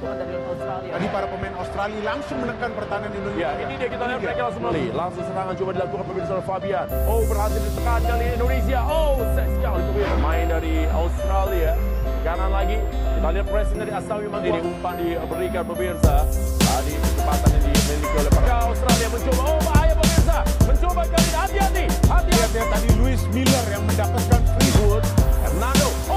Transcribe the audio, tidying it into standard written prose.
sentuhan dari Australia. Tadi para pemain Australia langsung menekan pertahanan Indonesia. Ya, ini dia kita lihat mereka langsung melalui. Langsung serangan coba dilakukan pemirsa Fabian. Oh, berhasil ditekan kali Indonesia. Oh, set sekali pemirsa. Main dari Australia. Kanan lagi. Kita lihat pressing dari Asawi Mangkuan. Ini umpan diberikan pemirsa. Tadi kecepatan yang dimiliki oleh para Australia mencoba. Oh, bahaya pemirsa. Mencoba kali ini. Hati-hati. Hati-hati. Lihat tadi Luis Miller yang mendapatkan free. Hernando.